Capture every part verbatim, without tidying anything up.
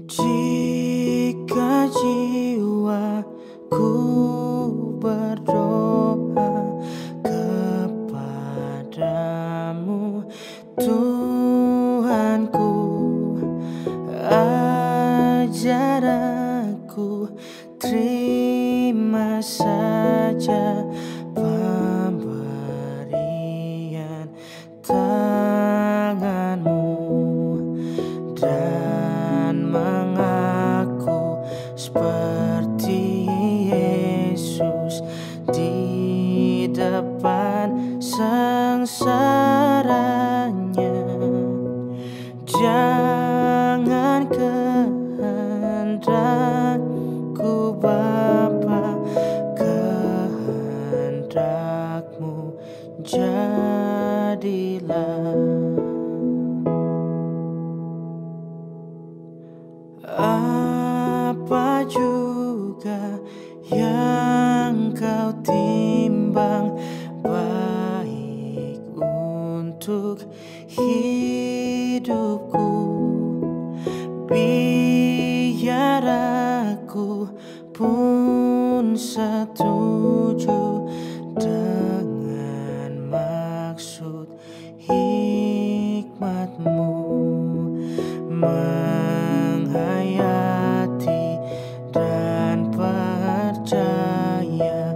Jika jiwaku berdoa kepadamu, Tuhanku, ajar aku terima saja pemberian tanganmu dan mengaku seperti Yesus di depan sengsaranya. Jangan kehendakku Bapa, kehendakmu jadilah. Apa juga yang kau timbang baik untuk hidupku, biar aku pun setuju dengan maksud hikmatmu, menghayati dan percaya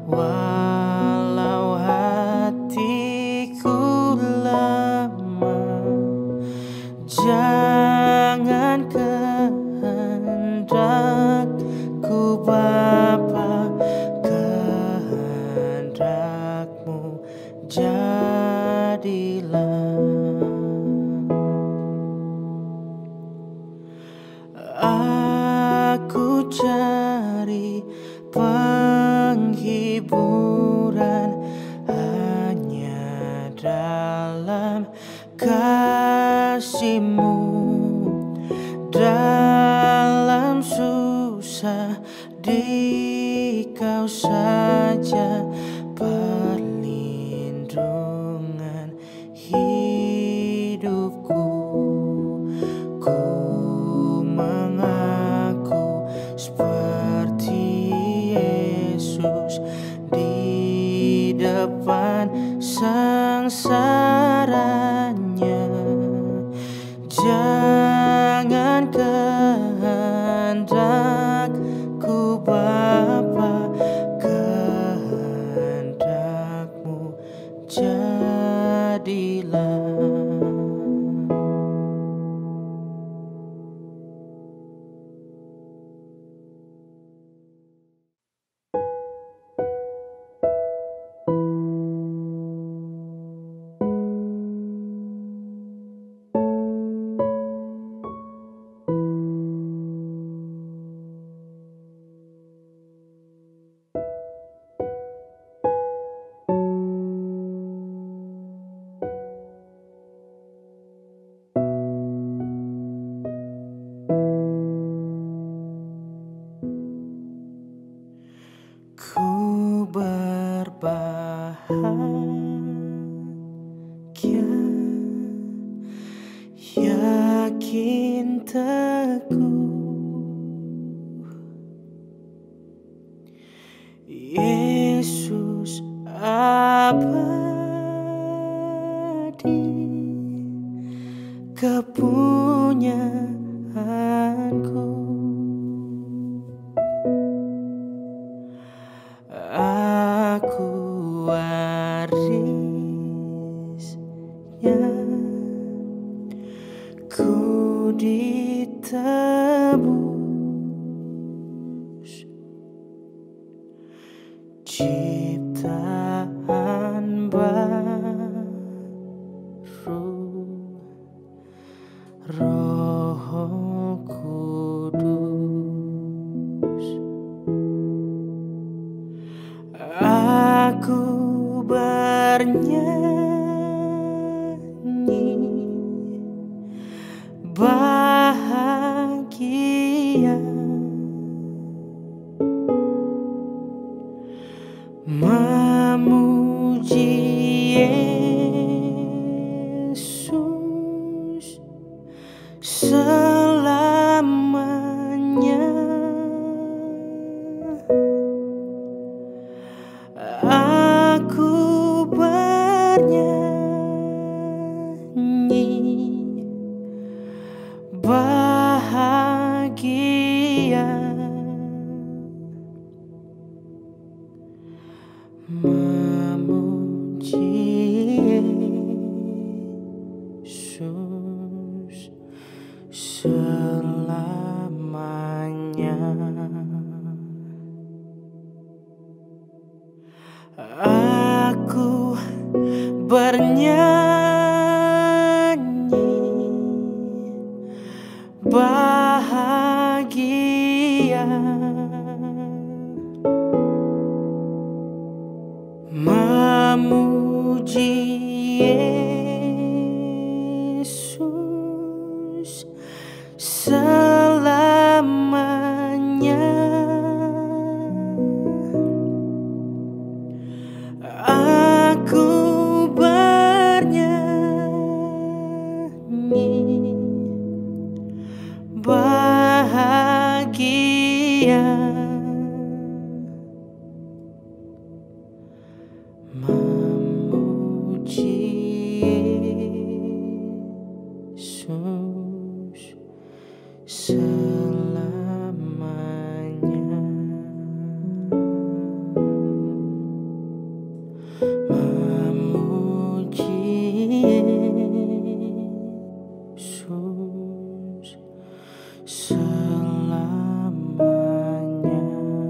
walau hatiku lemah. Jangan kehendakku Bapa, kehendakmu jadilah. Aku cari penghiburan hanya dalam kasih-Mu. Dalam susah di Kau saja perlindungan hidupku. Ku mengaku seperti Yesus di depan sengsaranya. Jangan kehendakku Bapa, kehendakmu jadilah. Ku berbahagia, yakin teguh, Yesus abadi kepunyaanku. Aku warisnya, ku ditebus, ciptaan baru, Roh Kudus. Aku bernyanyi bahagia, memuji Yesus bahagia memuji Yesus selamanya. Aku bernyanyi bahagia memuji Yesus selamanya. Aku bernyanyi bahagia memuji Yesus selamanya. Memuji Yesus selamanya.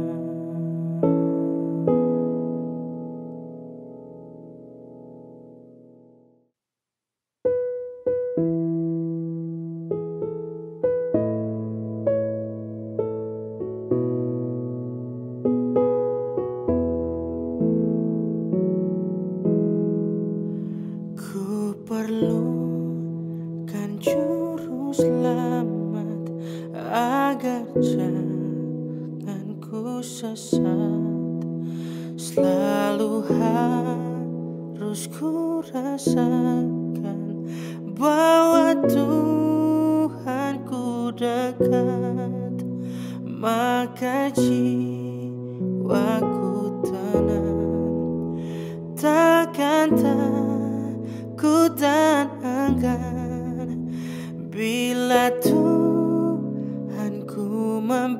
Ku perlukan juru selamat agar jangan ku sesat. Selalu harus ku rasakan bahwa Tuhanku dekat, maka jiwaku tenang, takkan takut dan enggan bila Tuhanku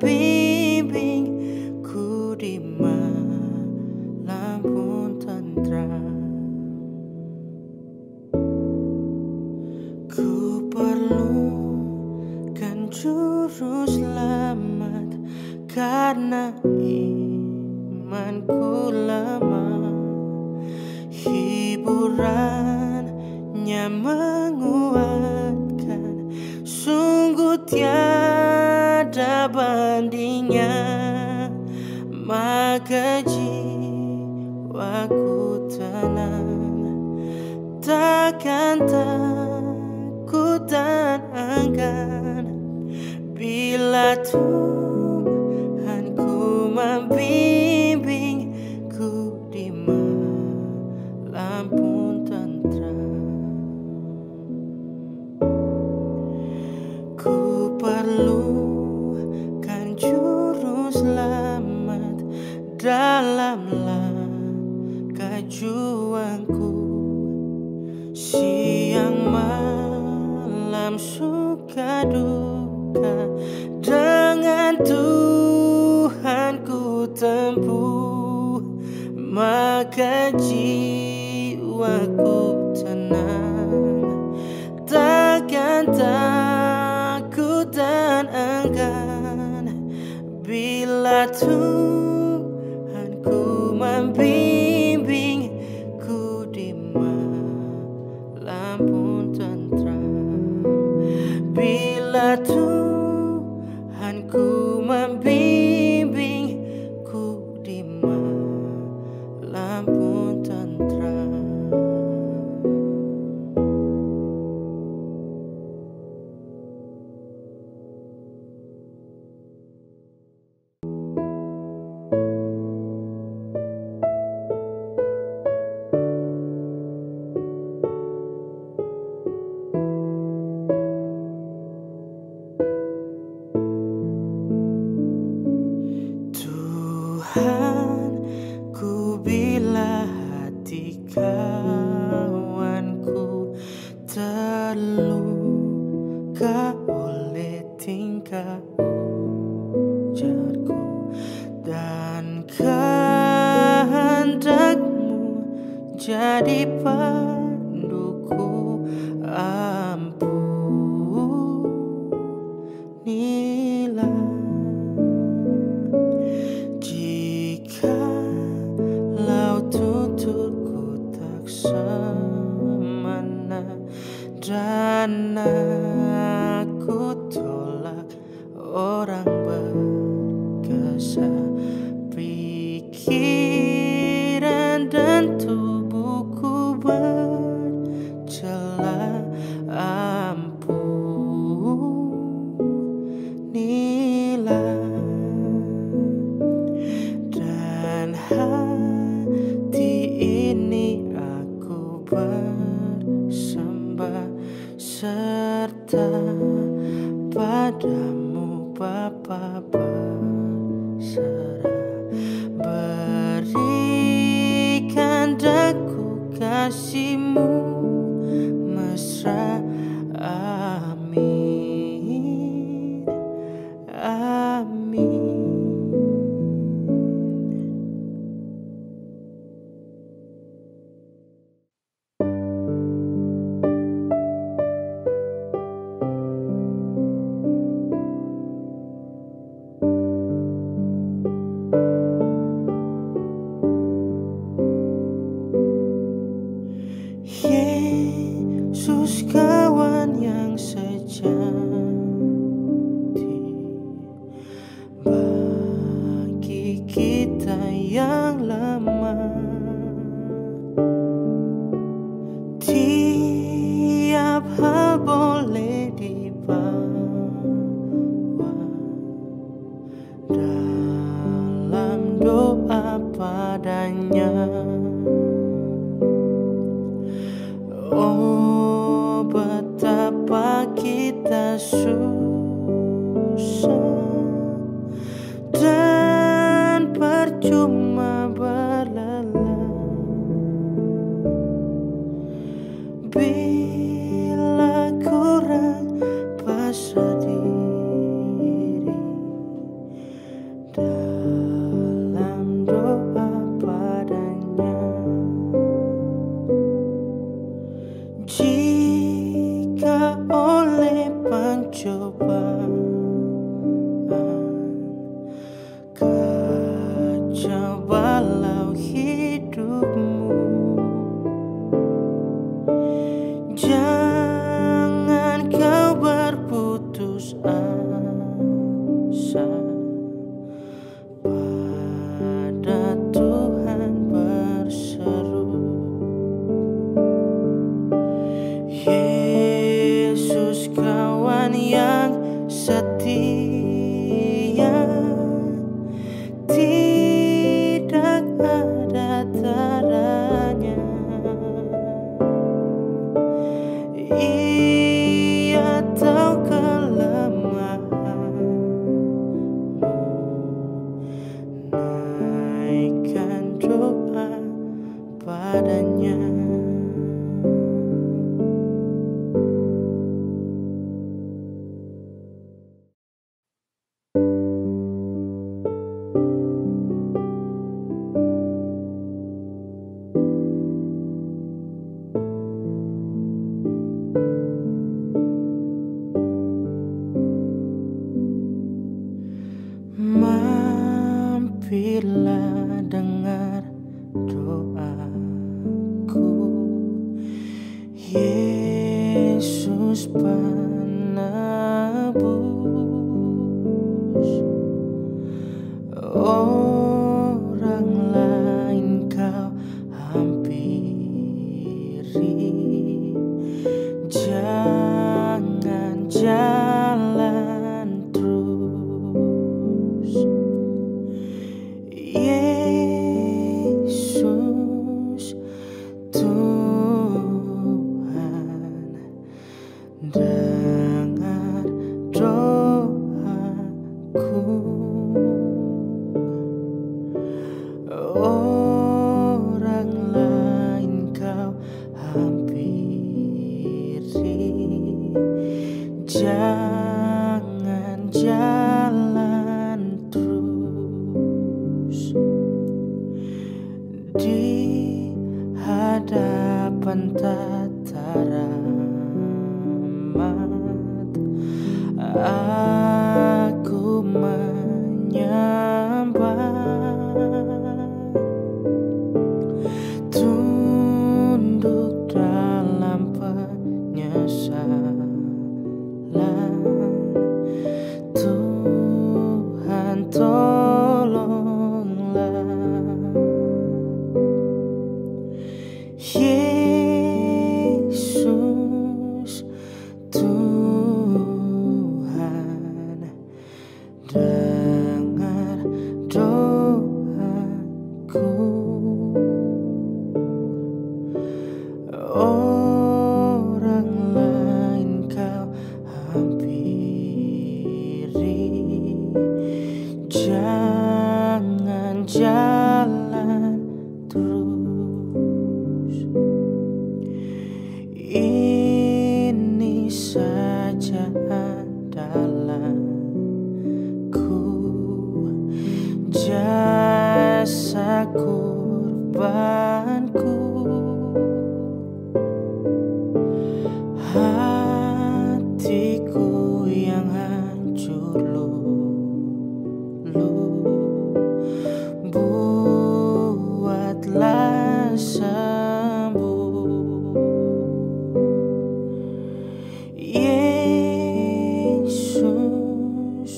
membimbingku di malam pun tentram. Ku perlukan juru selamat karena imanku lemah. Hiburannya menguatkan, sungguh tiada bandingnya, maka jiwaku tenang, takkan takut dan enggan bila Tuhanku membimbingku di malam pun tentram. Ku perlukan juru selamat dalam langkah juangku, siang malam suka duka dengan Tuhanku tempuh, maka jiwaku tenang, takkan takut dan enggan bila Tuhanku membimbingku di malam pun tentram. Bila Tuhanku membimbingku di malam pun tentram. Tuhan, ku bila hati kawanku terluka oleh tingkahku, jadi panduku, ampunilah jika laut tuturku tak semana dan aku tolak orang berkasa. Pikiran dan tubuhku bercela, ampunilah. Dan hati ini aku bersembah serta padamu Bapa berserah. Berikan daku kasih-Mu mesra, amin, amin. Yesus kawan yang sejati bagi kita yang lemah. Tiap hal boleh dibawa dalam doa padanya. Oh, betapa kita susah dan percuma berlelah bila kurang pasrah diri dalam doa padanya. Jika oleh pencobaan kacau balau hidupmu, jangan kau berputus asa. Pada Tuhan berseru, Yesus kawan yang setia, tidak ada taranya. Ia tahu kelemahanmu, naikkan doa padanya. Mampirlah dengar doaku, Yesus penebus. Orang lain kau hampiri, jangan jalan terus. Yesus Tuhan, dengar doaku. Orang lain kau hampiri, jangan jalan terus di hadapan selamat. Aku menyembah, tunduk dalam penyesalan. Tuhan tolonglah. Yesus Tuhan, dengar doaku. Orang lain kau hampiri, jangan jalan terus. Ini saja andalanku, jasa kurbanku. Hatiku yang hancur lulu, buatlah sembuh. Yesus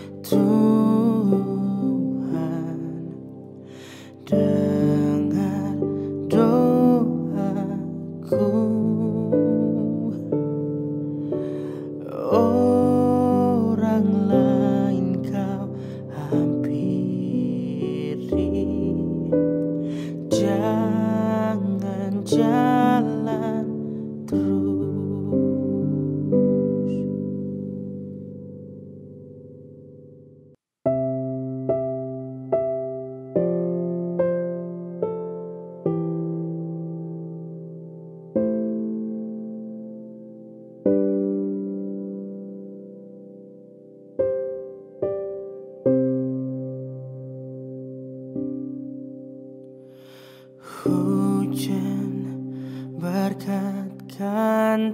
Tuhan, dengar doaku. Orang lain kau hampiri, jangan jalan terus. Hujan berkat kan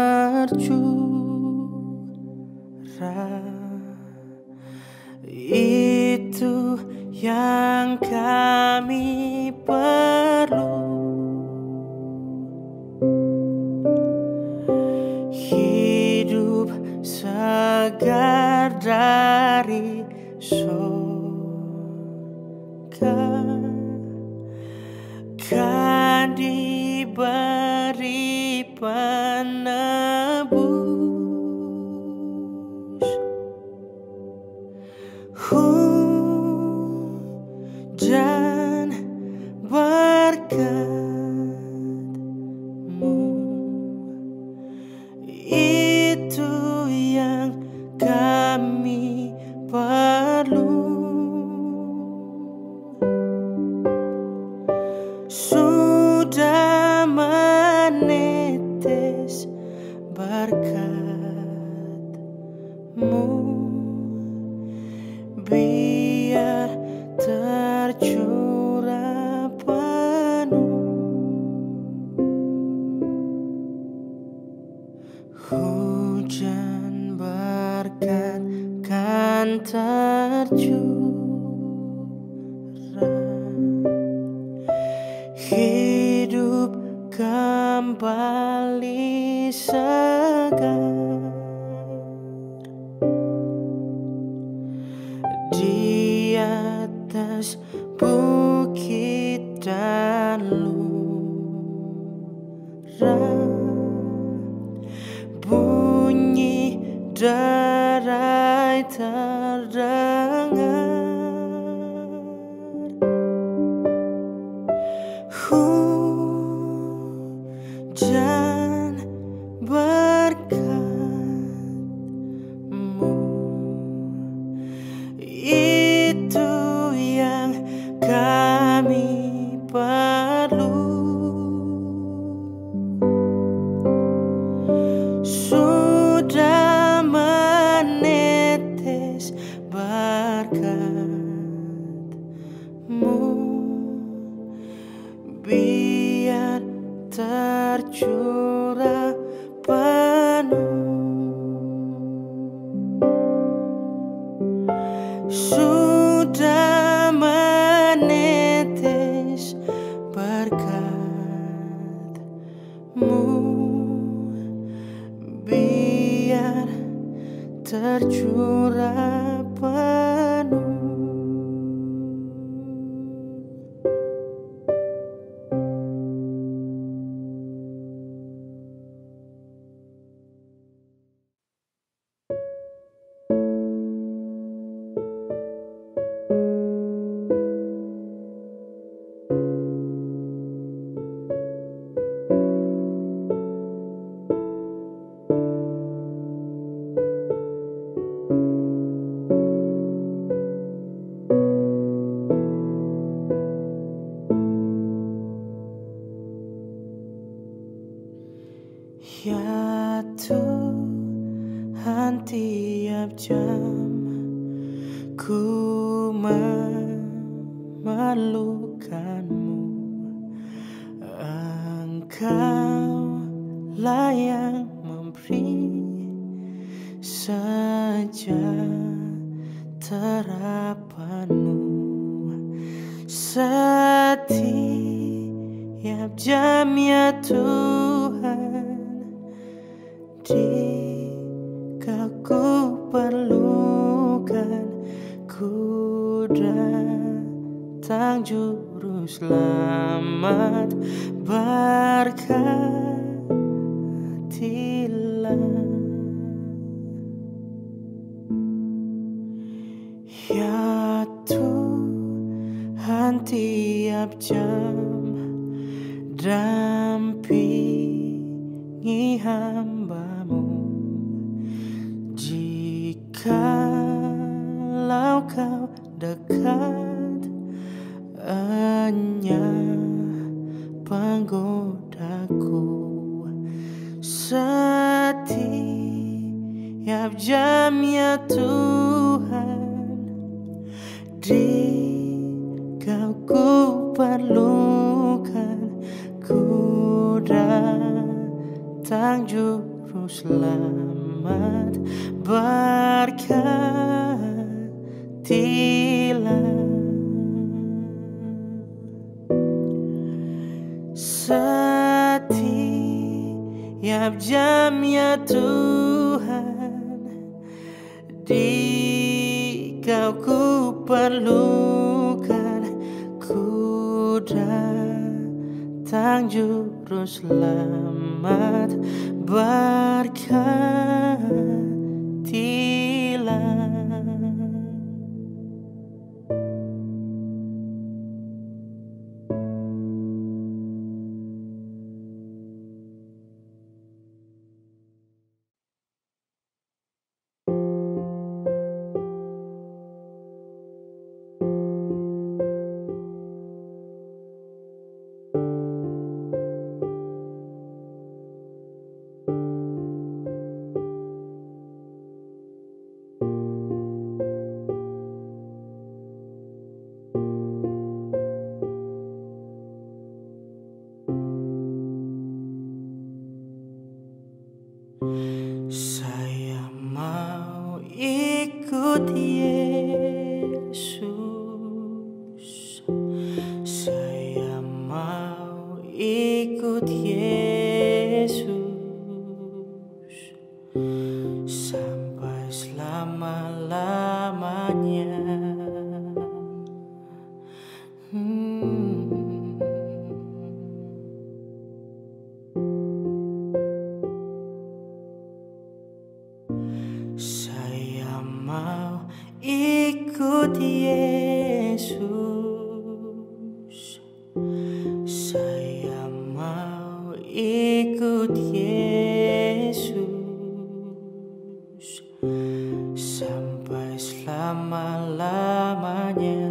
tercurah, itu yang kami perlu. Hidup segar dari surga kan diberi penebus. Hujan berkatmu, itu yang kami perlu. Sudah menetes berkat-Mu, biar tercurah penuh. Hujan berkat kan tercurah, hidup kembali segar. Di atas bukit dan lurah, bunyi derai terdengar. Hujan berkat-Mu, itu yang kami perlu. Sudah menetes berkat-Mu, biar tercurah penuh. tercurah penuh. Ya Tuhan, tiap jam ku memerlukanmu. Engkaulah yang memberi sejahteraanmu. Setiap jam ya Tuhan, di Kau ku perlukan. Ku datang juru selamat, berkatilah. Ya Tuhan, tiap jam dampingi hamba-Mu. Jikalau Kau dekat, enyah penggodaku. Setiap jam ya Tuhan, di Kau ku perlukan. Ku datang juru selamat, berkatilah. Setiap jam ya Tuhan, di Kau ku perlukan. Ku datang juru selamat, berkatilah. Saya mau ikut Yesus. Saya mau ikut Yesus sampai selama-lamanya. Hmm. Saya mau ikut Yesus. Saya mau ikut Yesus sampai selama-lamanya.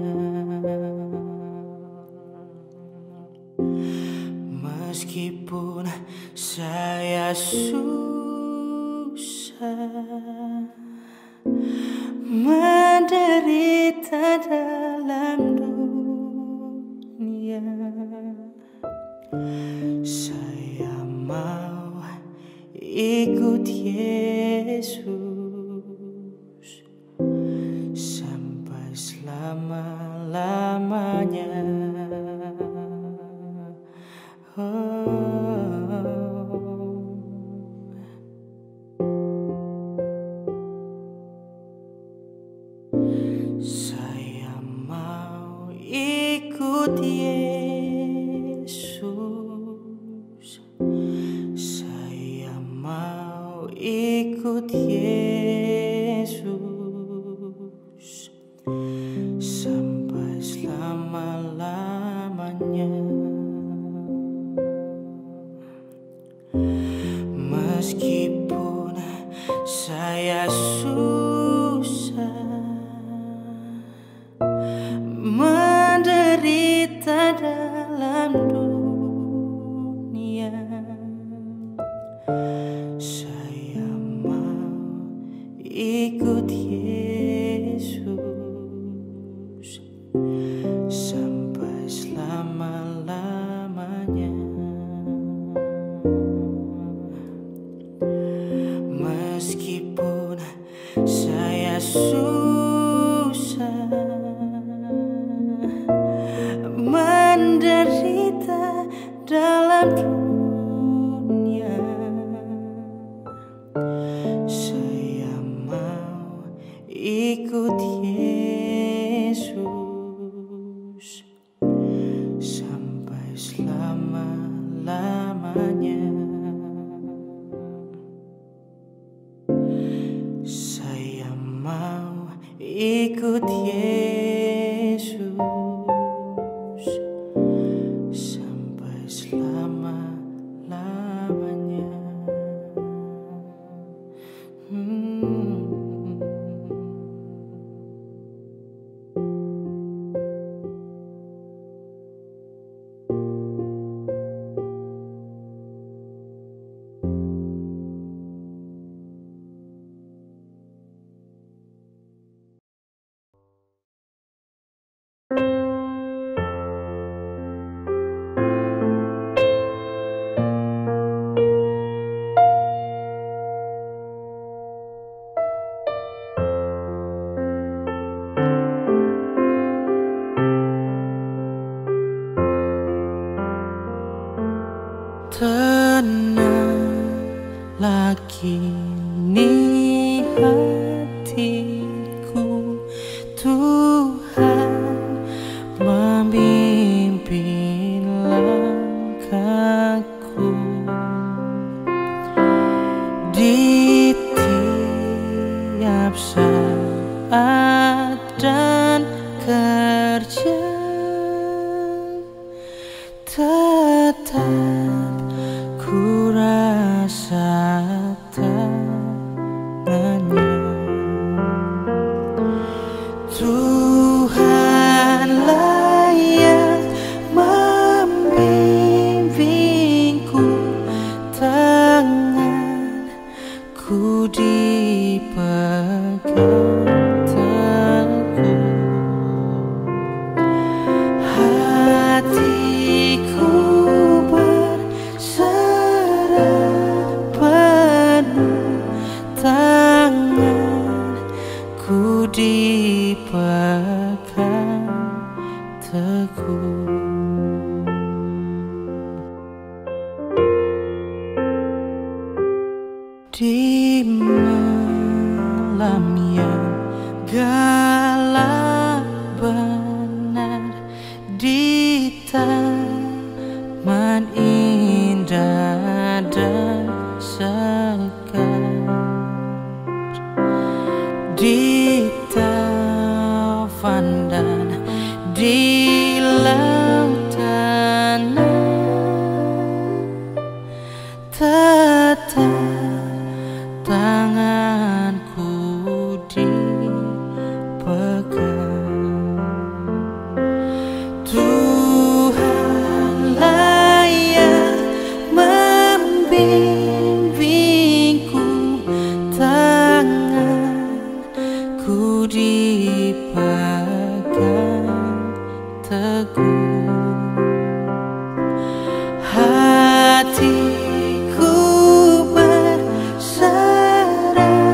Meskipun saya susah menderita dalam dunia, saya mau ikut Yesus sampai selama-lamanya. Oh. Yesus, saya mau ikut Yesus sampai selama-lamanya. Meskipun saya susah menderita dalam dunia, saya mau ikut Yesus sampai selama-lamanya. Meskipun saya susah menderita dalam dunia, saya mau ikut Yesus sampai selama-lamanya. Saya mau ikut Yesus sampai selama-lamanya. Hmm. Tenanglah kini hatiku, Tuhan memimpin langkahku di tiap saat dan kerja. Tetap ku rasa tangannya. Tuhanlah yang membimbingku, tanganku dipegang teguh. Hatiku berserah penuh, tanganku dipegang teguh. Di malam yang gelap benar, di taman indah dan segar, di taufan dan di lautan, tetap tanganku dipegang. Tuhanlah yang membimbingku, tanganku dipegang teguh. Hatiku berserah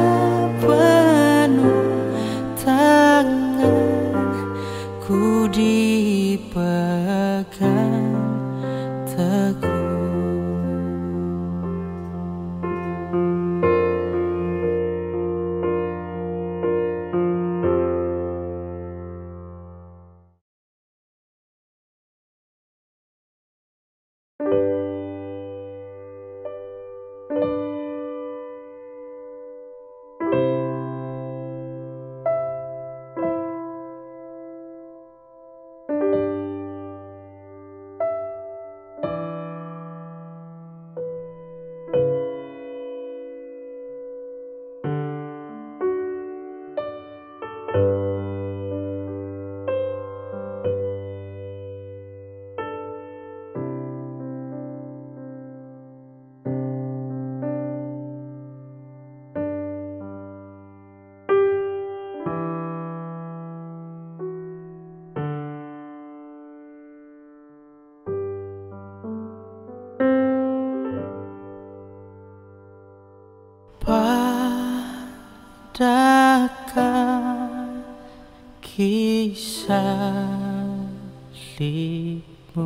salibmu.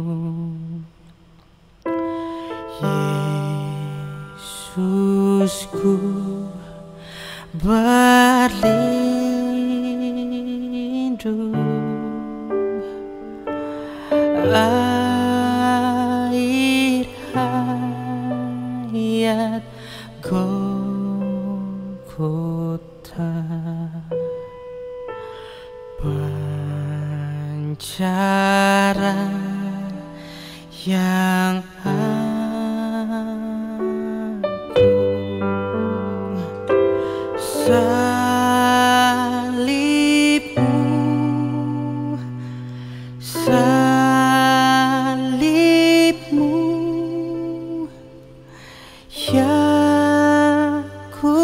Yesusku berlindung, air hayat Golgota, pancaran yang agung, salibmu, salibmu yang ku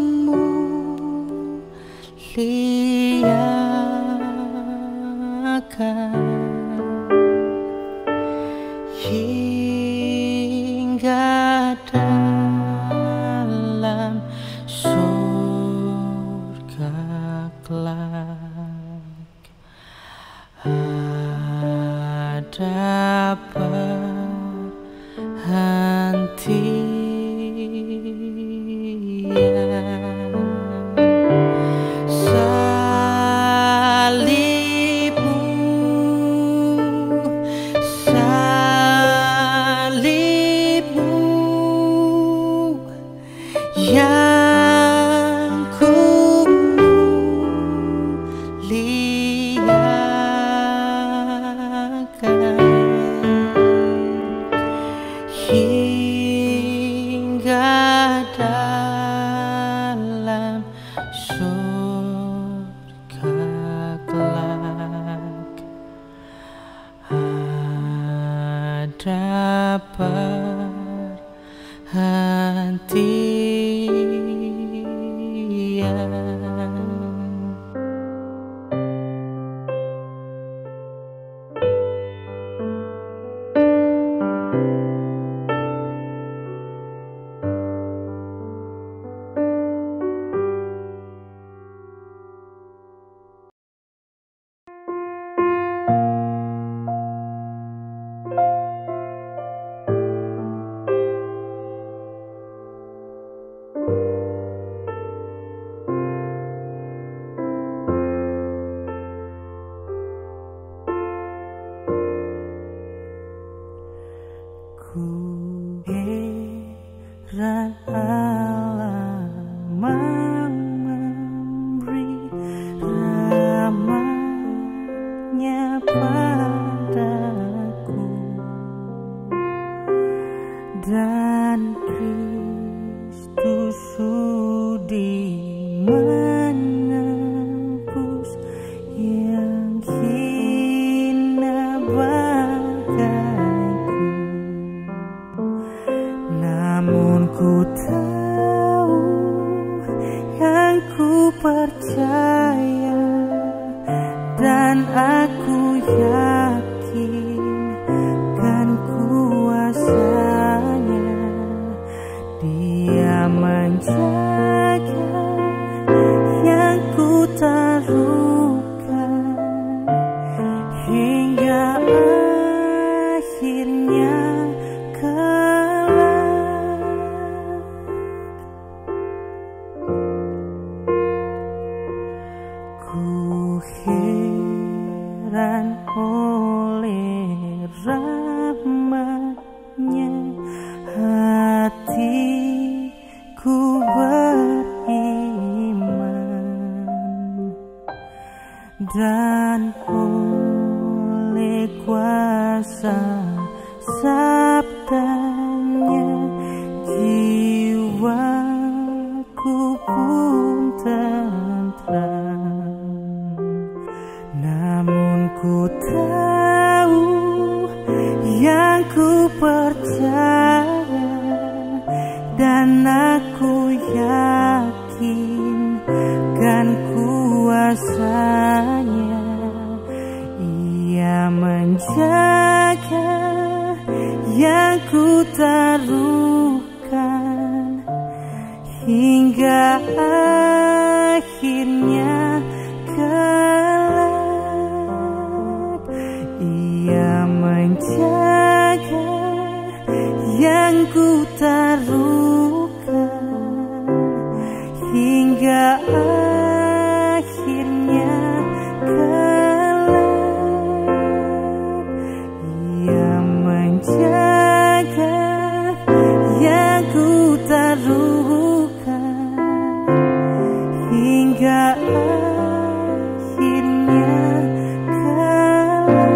muliakan hingga dalam surga kelak ada perhentian. Salibmu, salibmu yang ku muliakan hingga dalam surga kelak ada perhentian. Ku heran Allah memberi rahmat-Nya padaku, dan Kristus sudi menebus yang hina bagaiku. Namun ku tahu, yang ku percaya, dan aku yakin kan kuasanya. Dia menjaga yang ku taruhkan hingga akhirnya kelak. Ku heran oleh rahmat-Nya, hatiku beriman, dan oleh kuasa sabdanya jiwaku pun tentram. Namun ku tahu, yang ku percaya, dan aku yakin kan kuasanya. Ia menjaga yang ku taruhkan hingga akhirnya kelak. yang ku taruhkan hingga akhirnya kelak. Ia menjaga yang ku taruhkan hingga akhirnya kelak.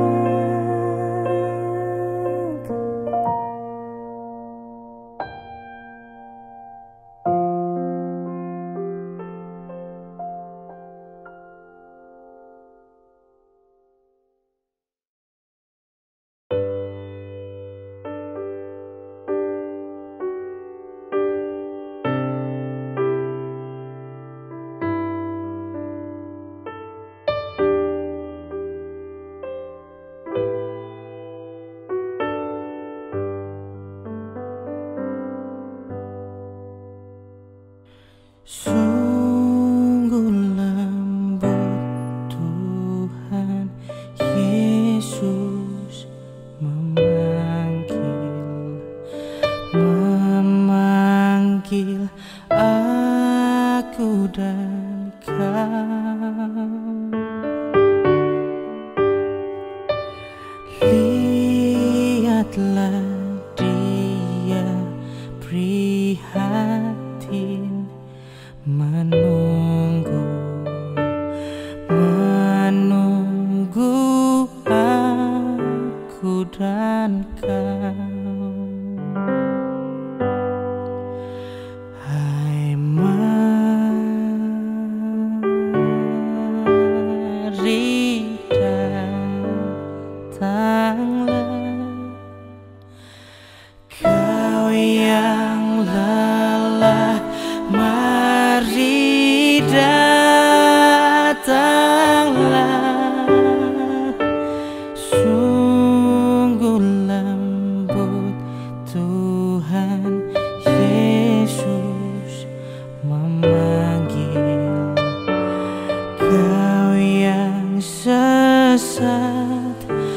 Sungguh lembut Tuhan Yesus memanggil, memanggil aku dan kau. Lihatlah Dia prihatin, menunggu, menunggu aku dan kau. Hai, mari datanglah, kau yang lelah, mari datanglah. Sungguh lembut Tuhan Yesus memanggil, kau yang sesat,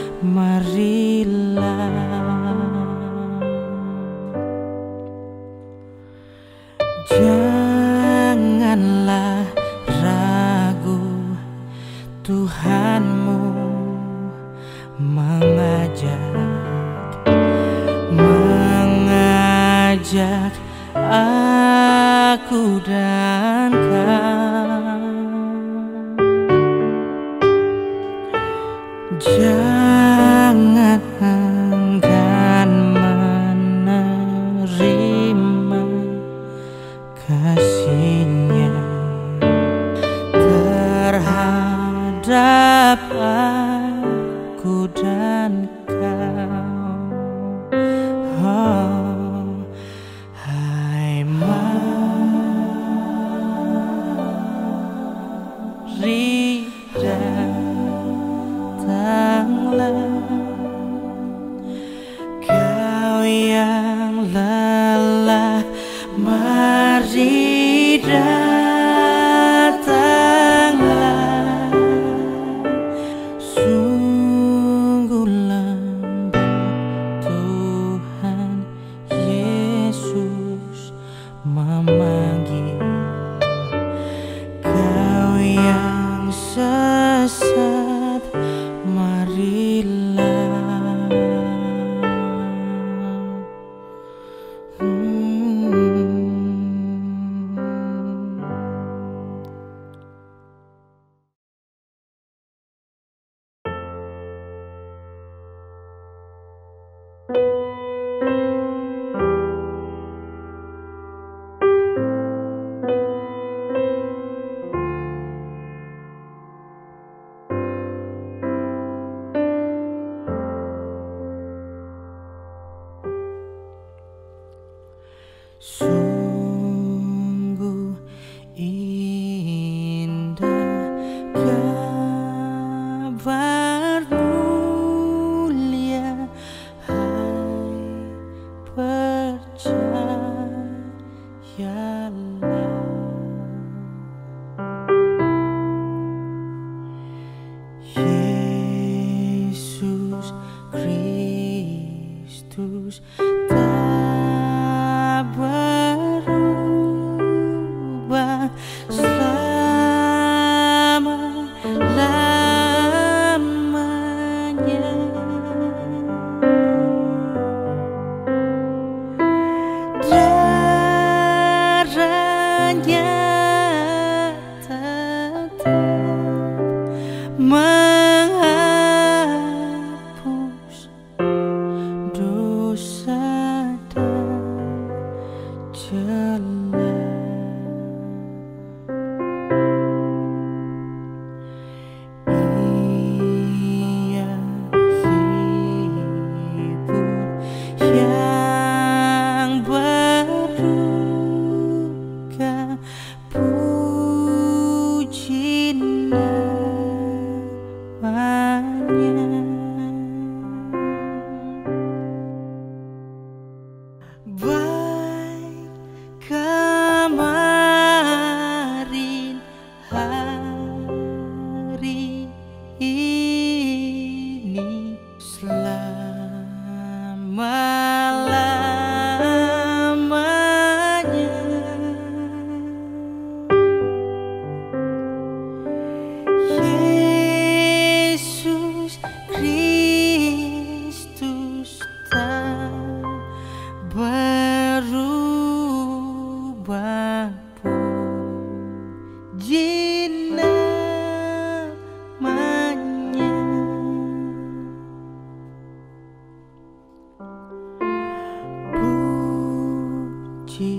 marilah. Janganlah ragu, Tuhanmu mengajak, mengajak aku dan kau. Jangan enggan menerima kasih-Nya terhadap aku dan kau. Oh, hai, mari datanglah, kau yang lelah, mari datanglah. Sungguh puji namanya, puji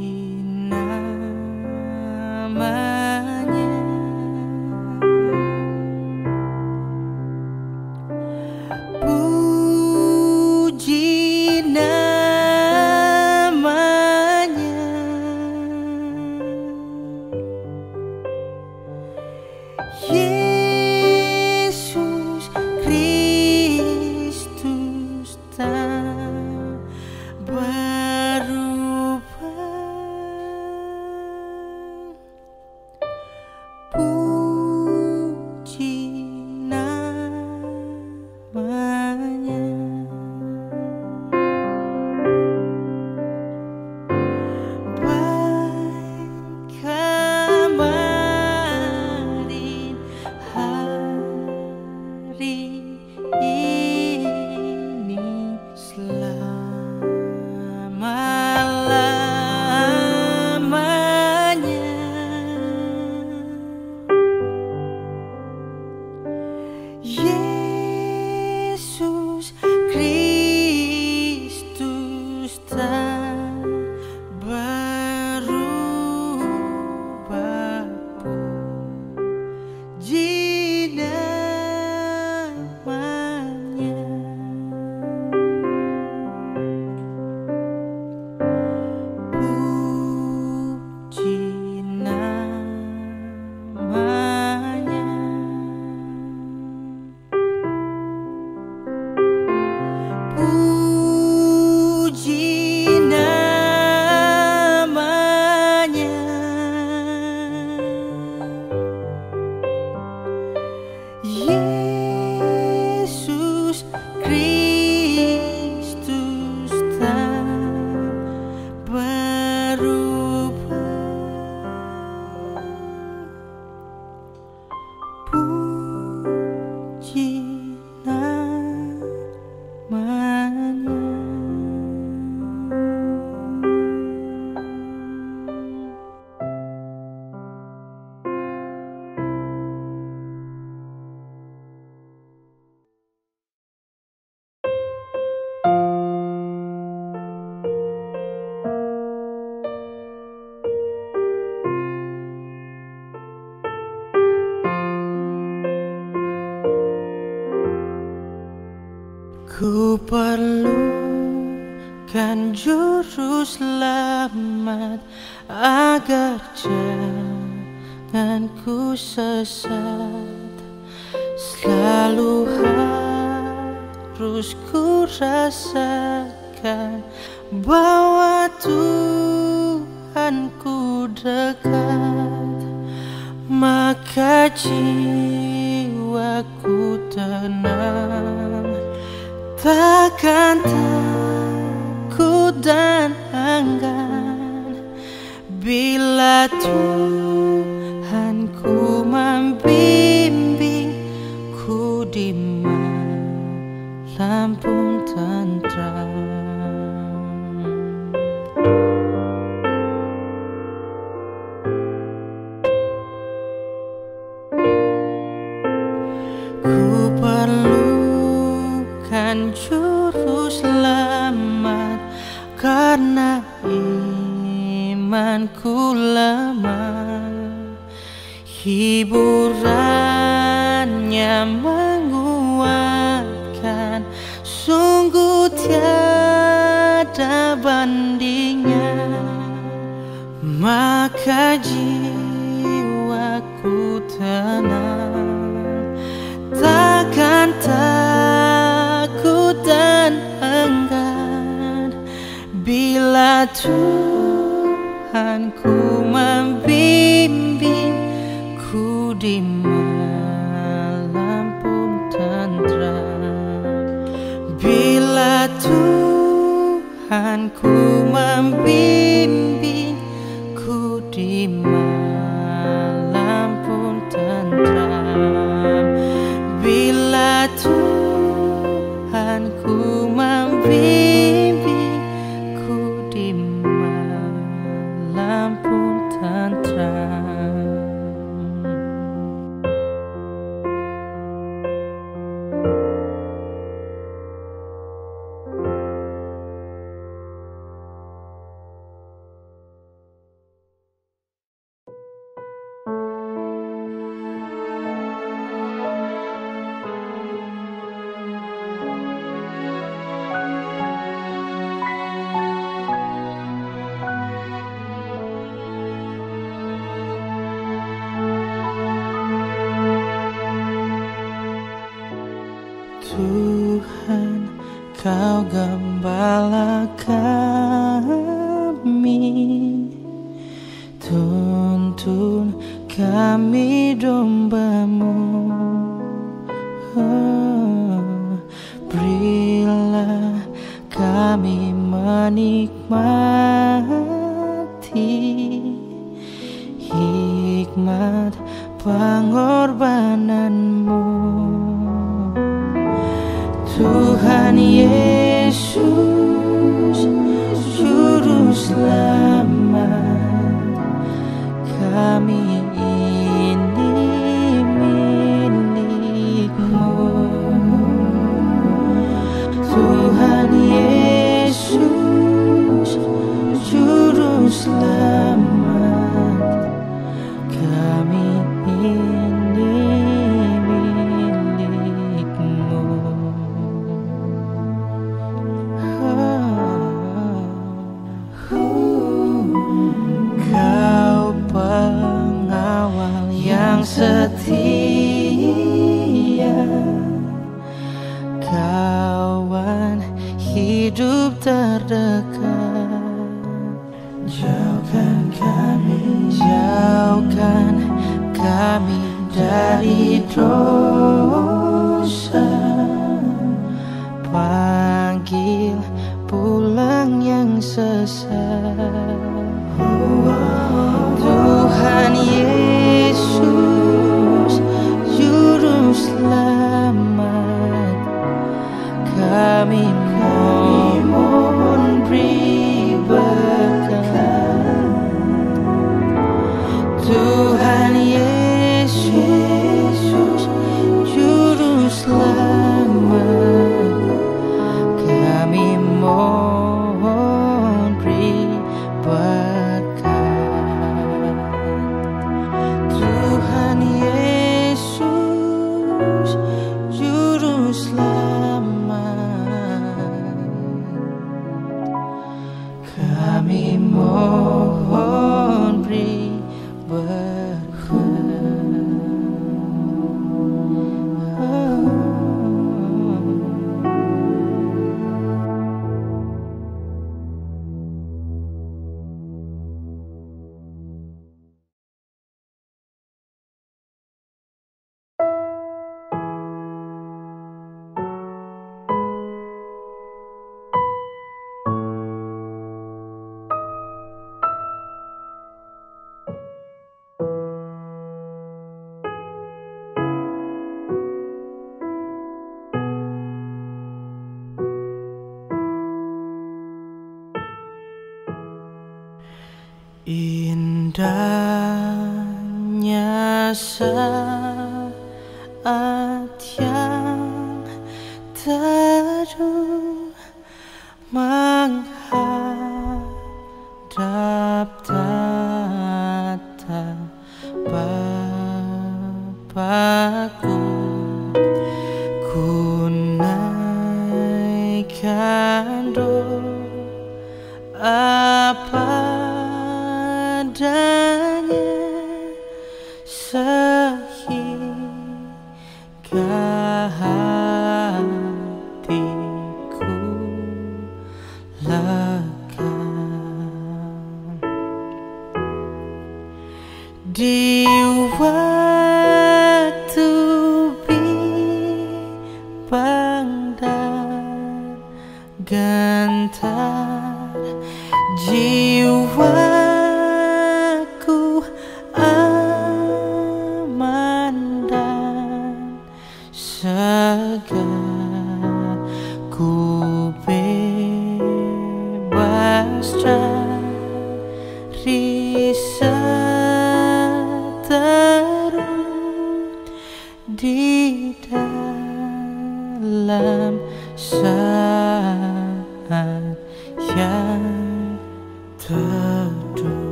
namanya, puji namanya, Yesus Kristus tak berubah, puji namanya, baik kemarin, hari ini, selama-lamanya, Yesus Kristus tak berubah, puji namanya, puji namanya, puji namanya, Yesus Kristus tak berubah, puji namanya. Ku perlukan juru selamat agar jangan ku sesat. Selalu harus ku rasakan bahwa Tuhanku dekat, maka jiwaku tenang, takkan takut dan enggan bila Tuhanku membimbingku di malam pun tentram. Ku perlukan juru selamat karena imanku lemah. Hiburannya menguatkan, sungguh tiada bandingnya, maka jiwaku tenang, takkan takut dan enggan bila Tuhanku membimbingku di malam pun tentram. Bila Tuhanku membimbingku di malam pun tentram. Bila Tuhanku membimbingku di malam pun tentram. Kau gembala kami, tuntun kami dombamu. Oh, berilah kami menikmati hikmat pengorbananmu. Tuhan Yesus, Juru Selamat, kami ini milik-Mu. Tuhan Yesus, Juru Selamat, kami ini milik-Mu. Kau pengawal yang setia, kawan hidup terdekat. Jauhkan kami, jauhkan kami dari dosa, panggil pulang yang sesat. Tuhan Yesus, Juru Selamat, kami mohon beri berkat. Tuhan Yesus, Juru Selamat, kami mohon beri berkat. Tuhan Yesus, Juru Selamat, kami mohon beri berkat. Oh. Indahnya saat yang teduh menghadap tatap Bapa-Ku, ku naikkan doa padanya sehingga hatiku lega. Di waktu bimbang dan gentar, jiwaku aman dan segar, ku bebas dari setelah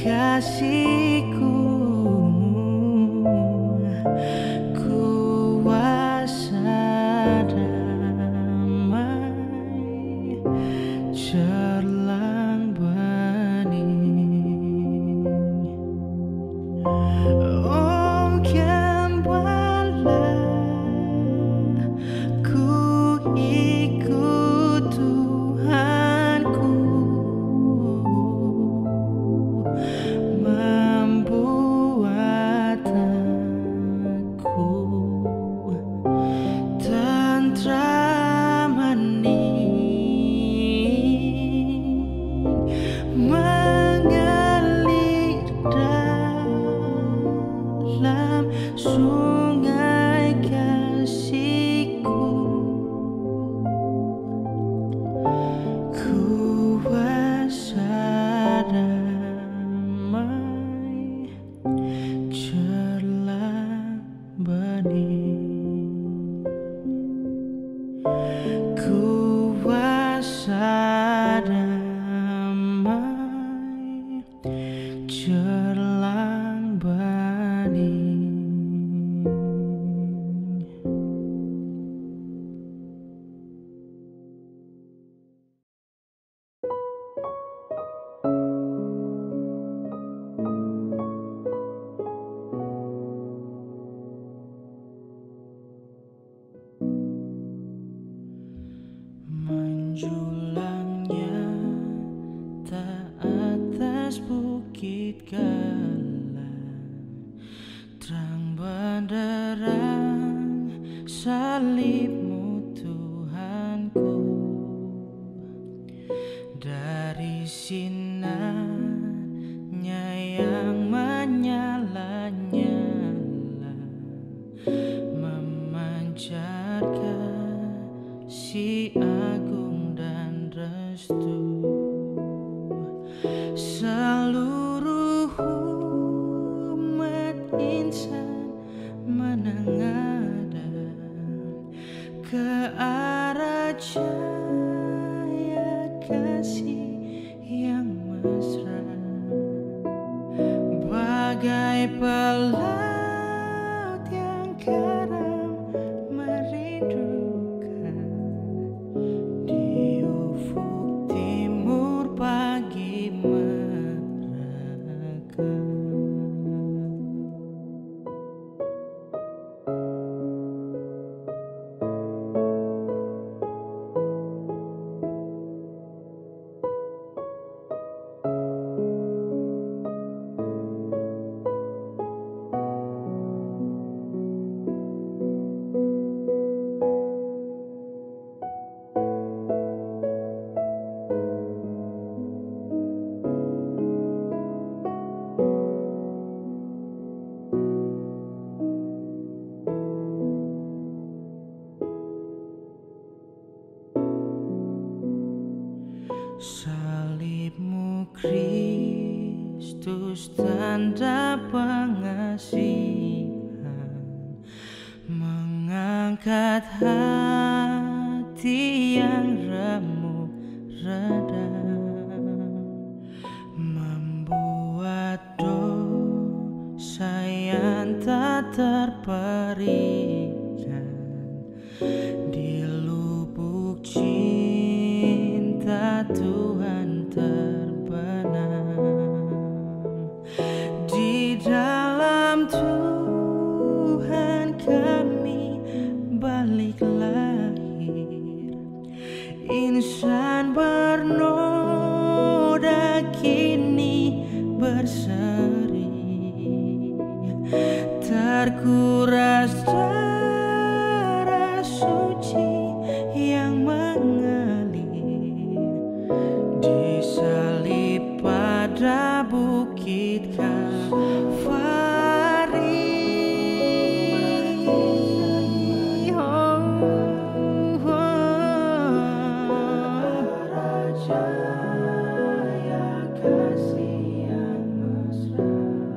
kasihku, kuasa damai cerlang bening. Oh gembala, ku ikut Tuhanku, membuat aku tentram hening, mengalir dalam sungai kasihku, kuasa damai cerlang bening, kuasa damai cerlang bening. Menjulangnya tak atas bukit galang, terang benderang salibmu Tuhanku, dari sinarnya yang menyala-nyala, memancarkan si agung dan restu. Seluruh umat insan menengadah ke arah cahaya kasih yang mesra, bagai pelaut yang karam merindukan di ufuk timur pagi merekam. Salibmu Kristus, tanda pengasihan, mengangkat hati yang remuk redam, membuat dosa yang tak terperikan di lubuk cinta Tuhan terbenam. Di dalam Tuhan kami balik lahir, insan bernoda kini berseri, terkuras darah suci yang mengalir, disalib pada bukit Kalvari. Oh, oh, Raja yang kasih yang mesra,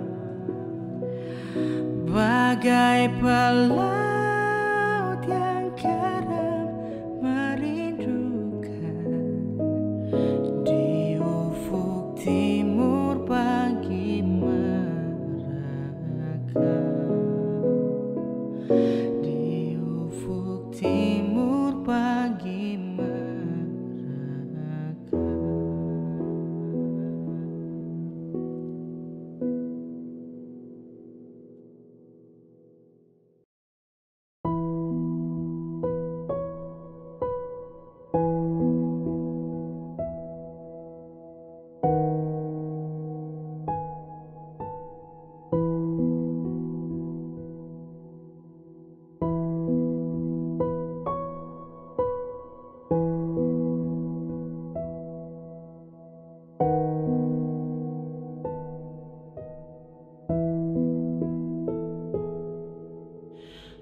bagai pelaut yang karam merindukan di ufuk timur pagi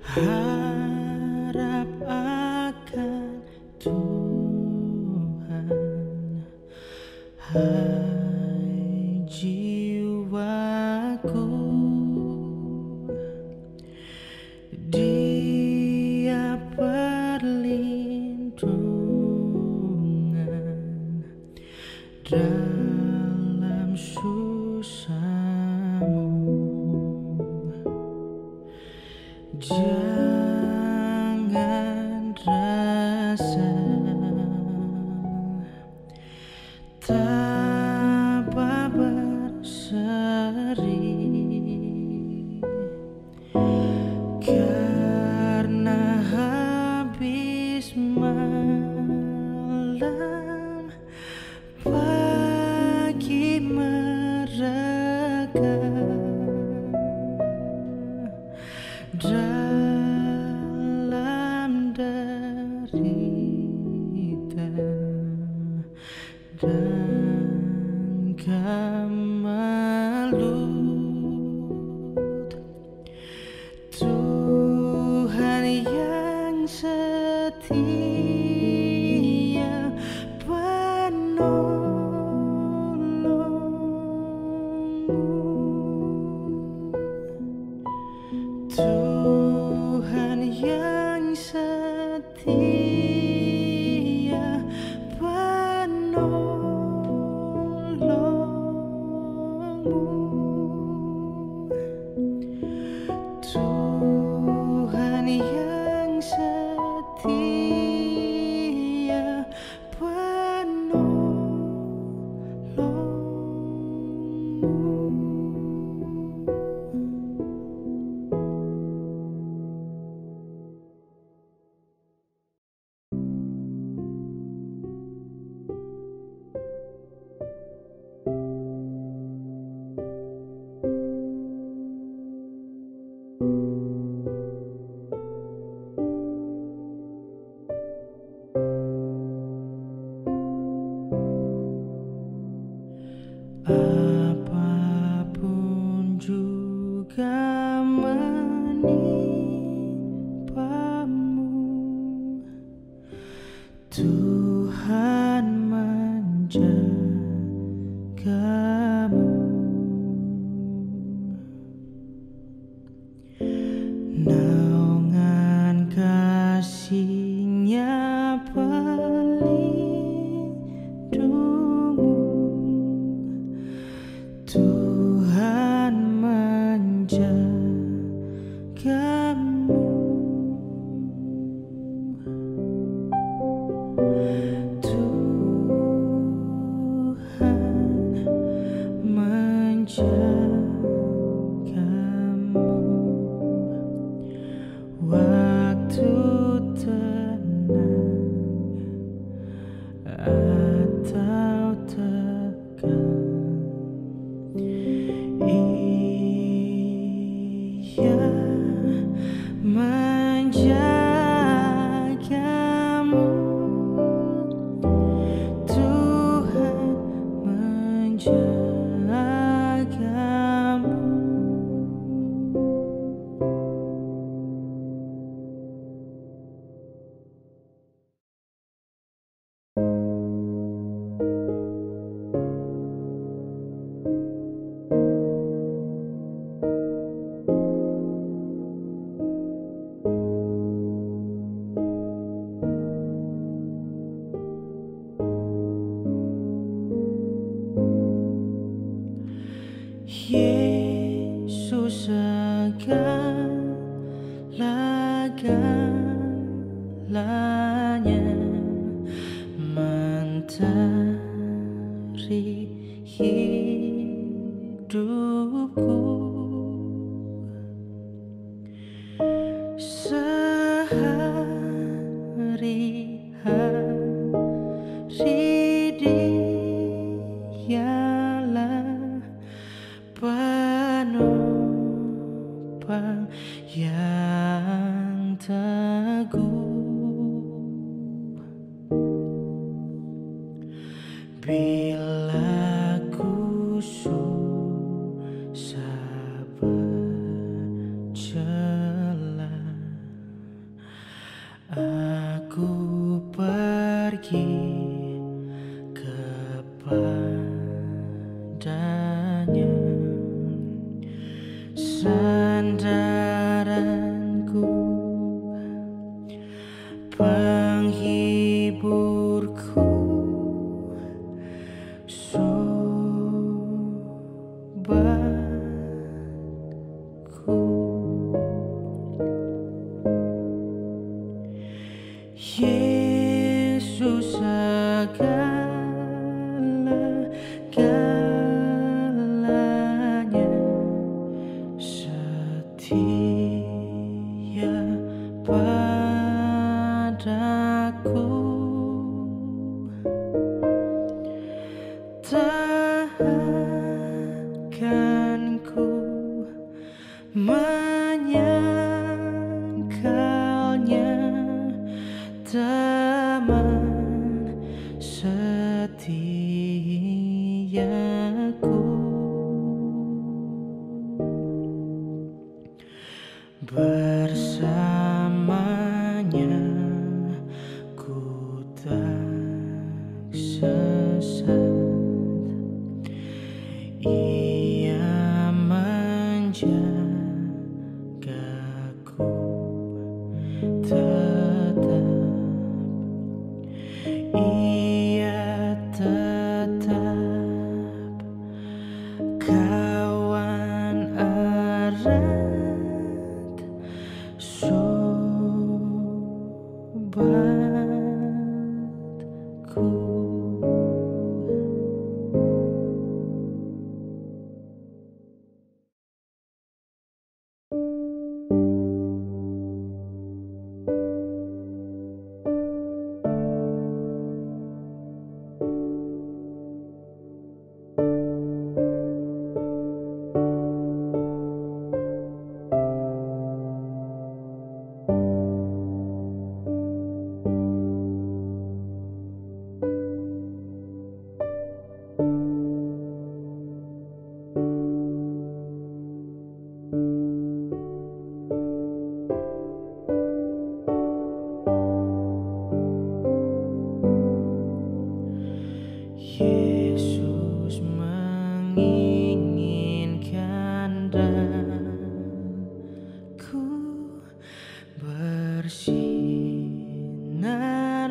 harap akan Tuhan. Hai jiwaku, Dia perlindungan dalam susahmu. Jangan rasa tanpa berseri, karena habis malam pagi mereka dalam derita dan kemelut. Tuhan yang setia penolongmu. Tuhan yang setia penolongmu. Tuhan yang setia apapun juga menimpamu, Tuhan menjagamu. Naungan kasih-Nya pelindungmu, Tuhan menjagamu. Tuhan menjagamu waktu tenang atau tegang. Ia menjagamu, Tuhan menjagamu. Yesus segala-galanya, mentari hidupku, sehari-hari Dialah penopang yang teguh. Bila ku susah berjalan, sandaranku, penghiburku, sobatku. Yesus segala-galanya, setia padaku, takkan ku menyangkalnya, teman setiaku. Bersamanya ku tak sesat, Ia menjagaku tetap, Ia tetap kawan erat, sobatku. Yesus menginginkan daku bersinar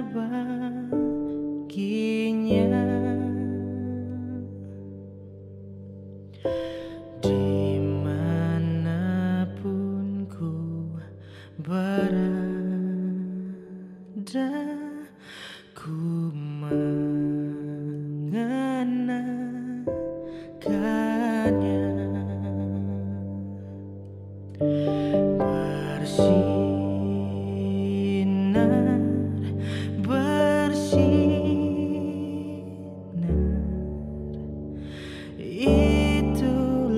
baginya, dimanapun ku berada, ku mengenakannya. Bersinar, bersinar, itulah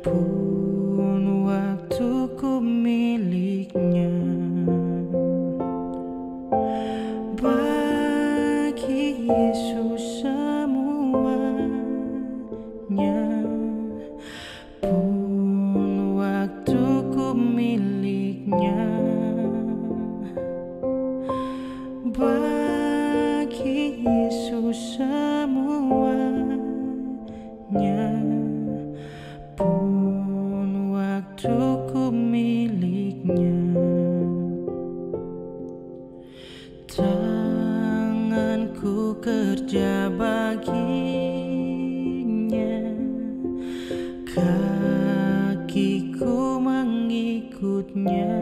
pun waktuku miliknya. Bagi Yesus semuanya, pun waktuku miliknya. Bagi Yesus semuanya, pun waktuku miliknya. Tanganku kerja baginya, kakiku mengikutnya,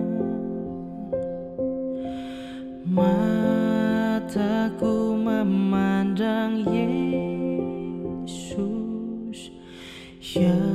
mataku memandang Yesus yang